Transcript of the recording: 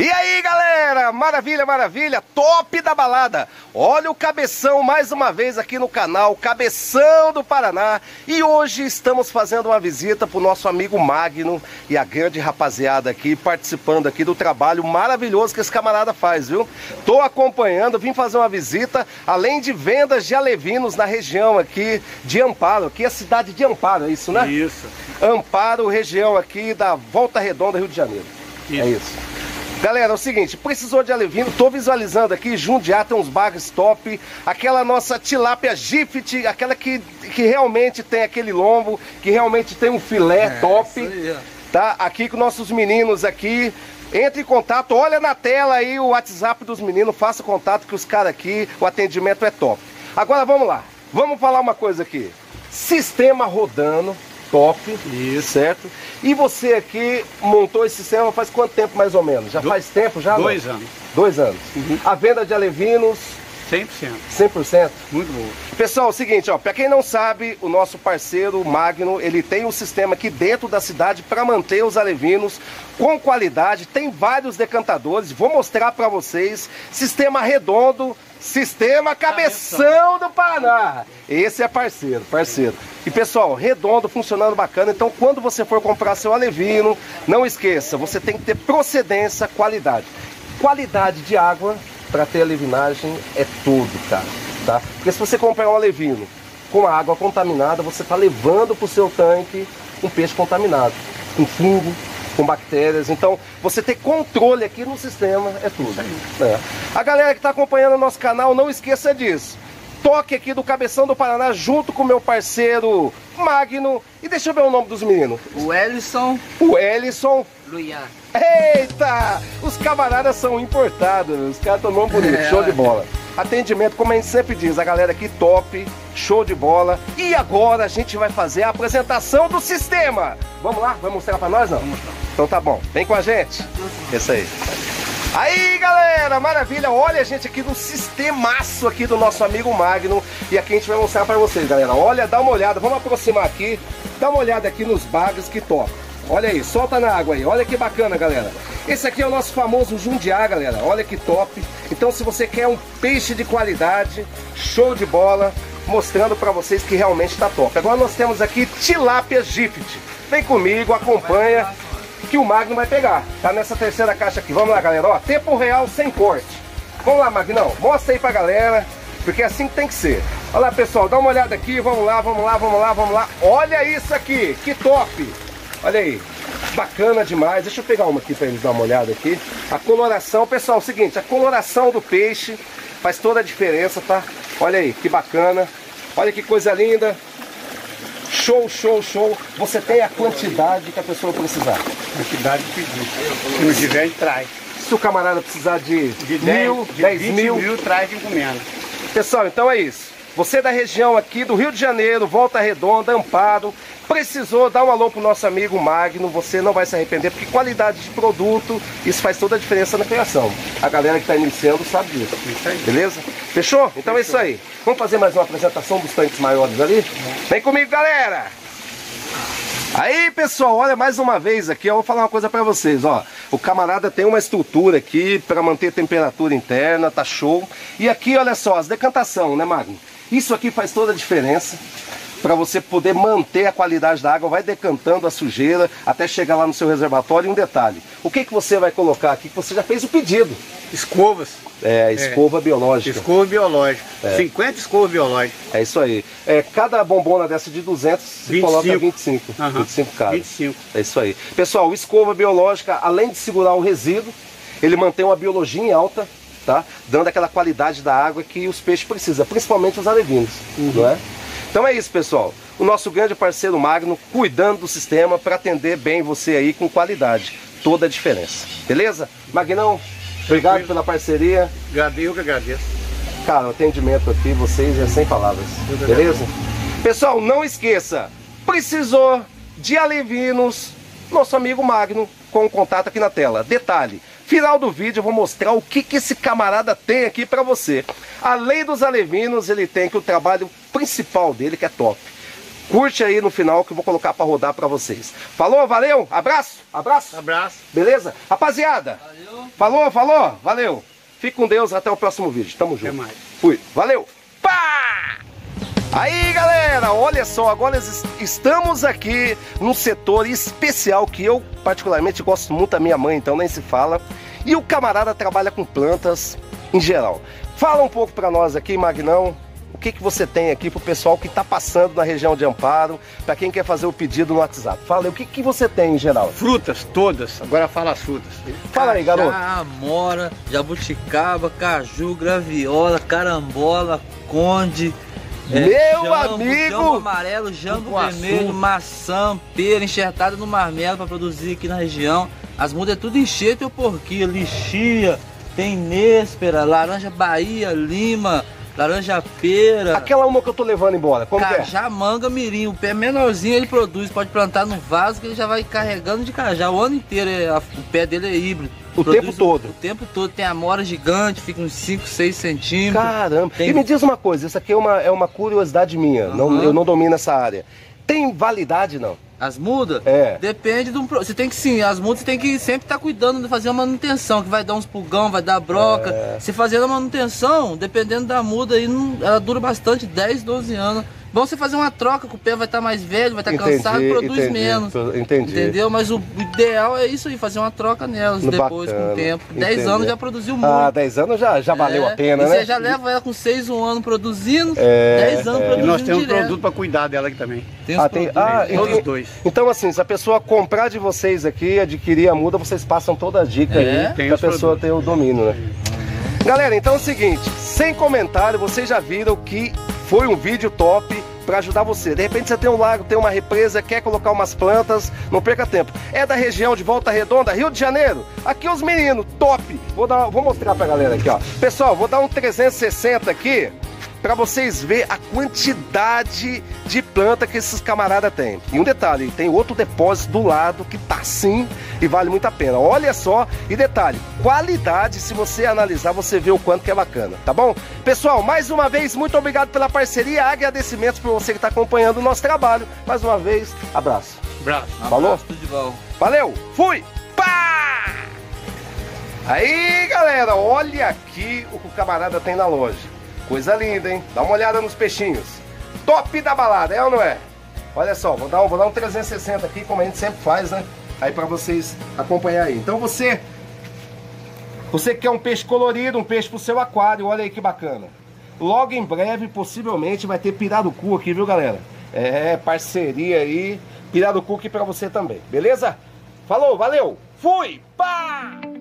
E aí, galera, maravilha, maravilha, top da balada. Olha o Cabeção mais uma vez aqui no canal, Cabeção do Paraná. E hoje estamos fazendo uma visita pro nosso amigo Magno e a grande rapaziada aqui, participando aqui do trabalho maravilhoso que esse camarada faz, viu? Tô acompanhando, vim fazer uma visita, além de vendas de alevinos na região aqui de Amparo, aqui é a cidade de Amparo, é isso, né? Isso. Amparo, região aqui da Volta Redonda, Rio de Janeiro. Isso. É isso. Galera, é o seguinte, precisou de alevino, tô visualizando aqui, Jundiá tem uns bagres top, aquela nossa tilápia Gift, aquela que realmente tem aquele lombo, que realmente tem um filé top, aí, tá? Aqui com nossos meninos aqui, entre em contato, olha na tela aí o WhatsApp dos meninos, faça contato que os caras aqui, o atendimento é top. Agora vamos lá, vamos falar uma coisa aqui, sistema rodando, top, isso, certo? E você aqui montou esse sistema faz quanto tempo mais ou menos? Já faz tempo já? 2 anos. 2 anos. Uhum. A venda de alevinos? 100%. 100%? Muito bom. Pessoal, é o seguinte, ó, pra quem não sabe, o nosso parceiro Magno, ele tem um sistema aqui dentro da cidade para manter os alevinos com qualidade, tem vários decantadores, vou mostrar para vocês, sistema redondo, sistema Cabeção do Paraná. Esse é parceiro. E pessoal, redondo, funcionando bacana. Então quando você for comprar seu alevino, não esqueça, você tem que ter procedência, qualidade. Qualidade de água para ter alevinagem é tudo, cara. Tá? Porque se você comprar um alevino com água contaminada, você está levando para o seu tanque um peixe contaminado, com fungo, com bactérias. Então você ter controle aqui no sistema é tudo. É. A galera que está acompanhando o nosso canal, não esqueça disso. Toque aqui do Cabeção do Paraná junto com o meu parceiro Magno. E deixa eu ver o nome dos meninos. O Ellison. O Ellison. Luian. Eita! Os camaradas são importados. Os caras estão nome bonito. Show de bola. Atendimento, como a gente sempre diz, a galera aqui top, show de bola. E agora a gente vai fazer a apresentação do sistema. Vamos lá? Vai mostrar pra nós, não? Vamos mostrar. Então tá bom, vem com a gente. Isso aí. Aí, galera, maravilha. Olha a gente aqui no sistemaço aqui do nosso amigo Magno. E aqui a gente vai mostrar pra vocês, galera. Olha, dá uma olhada, vamos aproximar aqui. Dá uma olhada aqui nos bagres que top. Olha aí, solta na água aí, olha que bacana, galera. Esse aqui é o nosso famoso Jundiá, galera, olha que top. Então se você quer um peixe de qualidade, show de bola, mostrando pra vocês que realmente tá top. Agora nós temos aqui tilápia Gift. Vem comigo, acompanha, que o Magno vai pegar. Tá nessa terceira caixa aqui, vamos lá, galera, ó, tempo real sem corte. Vamos lá, Magnão, mostra aí pra galera, porque é assim que tem que ser. Olha lá, pessoal, dá uma olhada aqui, vamos lá. Olha isso aqui, que top. Olha aí, bacana demais. Deixa eu pegar uma aqui para eles dar uma olhada aqui. A coloração, pessoal, é o seguinte, a coloração do peixe faz toda a diferença, tá? Olha aí, que bacana. Olha que coisa linda. Show, show, show. Você tem a quantidade que a pessoa precisar. Quantidade de pedido. Se não tiver, a gente traz. Se o camarada precisar de 10 mil, traz de encomenda. Pessoal, então é isso. Você da região aqui do Rio de Janeiro, Volta Redonda, Amparo, precisou dar um alô pro nosso amigo Magno, você não vai se arrepender, porque qualidade de produto, isso faz toda a diferença na criação. A galera que está iniciando sabe disso, beleza? Fechou? Então é isso aí. Vamos fazer mais uma apresentação dos tanques maiores ali? Vem comigo, galera! Aí, pessoal, olha mais uma vez aqui, eu vou falar uma coisa pra vocês, ó. O camarada tem uma estrutura aqui pra manter a temperatura interna, tá show. E aqui, olha só, as decantação, né, Magno? Isso aqui faz toda a diferença para você poder manter a qualidade da água, vai decantando a sujeira até chegar lá no seu reservatório. E um detalhe, o que você vai colocar aqui que você já fez o pedido? Escovas. Escova biológica. Escova biológica. 50 escovas biológicas. É isso aí. Cada bombona dessa de 200, se coloca 25. 25 cada. 25. É isso aí. Pessoal, escova biológica, além de segurar o resíduo, ele mantém uma biologia em alta, tá? Dando aquela qualidade da água que os peixes precisam, principalmente os alevinos, não é? Então é isso, pessoal. O nosso grande parceiro Magno cuidando do sistema para atender bem você aí com qualidade. Toda a diferença. Beleza? Magnão, obrigado pela parceria. Eu que agradeço. Cara, o atendimento aqui, vocês é sem palavras. Beleza? Pessoal, não esqueça, precisou de alevinos, nosso amigo Magno, com o contato aqui na tela. Detalhe, final do vídeo eu vou mostrar o que esse camarada tem aqui pra você. Além dos alevinos, ele tem que o trabalho principal dele, que é top. Curte aí no final que eu vou colocar pra rodar pra vocês. Falou, valeu, abraço, abraço. Abraço. Beleza? Rapaziada, Valeu. falou, valeu. Fique com Deus, até o próximo vídeo. Tamo junto. Até mais. Fui, valeu. Pá! Aí, galera, olha só, agora estamos aqui num setor especial que eu particularmente gosto muito da minha mãe, então nem se fala. E o camarada trabalha com plantas em geral. Fala um pouco pra nós aqui, Magnão. O que você tem aqui pro pessoal que tá passando na região de Amparo, pra quem quer fazer o pedido no WhatsApp? Fala aí, o que você tem em geral? Frutas todas, agora fala as frutas. Fala aí, garoto. Amora, jabuticaba, caju, graviola, carambola, conde. Meu jambo, amigo! Jambo amarelo, jambo vermelho, maçã, pera, enxertada no marmelo para produzir aqui na região. As mudas é tudo enxerto e porquinho, lixia, tem néspera, laranja Bahia, lima, laranja pera. Aquela uma que eu tô levando embora, como que é? Cajá, manga, mirim, o pé menorzinho ele produz, pode plantar no vaso que ele já vai carregando de cajá o ano inteiro, o pé dele é híbrido. O tempo todo? O tempo todo, tem amora gigante, fica uns 5, 6 centímetros. Caramba, tem... E me diz uma coisa, isso aqui é uma curiosidade minha, eu não domino essa área. Tem validade não? As mudas? É. Depende do... Você tem que sim, as mudas você tem que sempre estar cuidando de fazer a manutenção, que vai dar uns pulgão, vai dar broca. É. Se fazendo a manutenção, dependendo da muda aí, ela dura bastante, 10, 12 anos. Bom você fazer uma troca, que o pé vai estar mais velho, vai estar cansado e produz menos. Entendi. Entendeu? Mas o ideal é isso aí, fazer uma troca nelas depois, bacana, com o tempo. 10 anos já produziu muito. Ah, 10 anos já valeu a pena, e né? Você já leva ela com 6, 1 ano produzindo, 10 anos produzindo E nós temos direto. produto para cuidar dela aqui também. Tem os produtos. Todos os dois. Então assim, se a pessoa comprar de vocês aqui, adquirir a muda, vocês passam toda a dica aí, tem pra os pessoa produtos. ter o domínio, né? Galera, então é o seguinte, sem comentário, vocês já viram que foi um vídeo top para ajudar você. De repente você tem um lago, tem uma represa, quer colocar umas plantas, não perca tempo. É da região de Volta Redonda, Rio de Janeiro. Aqui os meninos, top. Vou mostrar pra galera aqui, ó. Pessoal, vou dar um 360 aqui para vocês verem a quantidade de planta que esses camaradas têm. E um detalhe, tem outro depósito do lado que tá assim e vale muito a pena. Olha só, e detalhe, qualidade, se você analisar, você vê o quanto que é bacana, tá bom? Pessoal, mais uma vez, muito obrigado pela parceria, agradecimentos por você que está acompanhando o nosso trabalho. Mais uma vez, abraço. Abraço. Falou? Tudo de bom. Valeu, fui! Pá! Aí, galera, olha aqui o que o camarada tem na loja. Coisa linda, hein? Dá uma olhada nos peixinhos. Top da balada, é ou não é? Olha só, vou dar um 360 aqui, como a gente sempre faz, né? Aí pra vocês acompanhar aí. Então você que quer um peixe colorido, um peixe pro seu aquário, olha aí que bacana. Logo em breve, possivelmente, vai ter pirarucu aqui, viu, galera? É, parceria aí. Pirarucu aqui pra você também, beleza? Falou, valeu, fui, pá!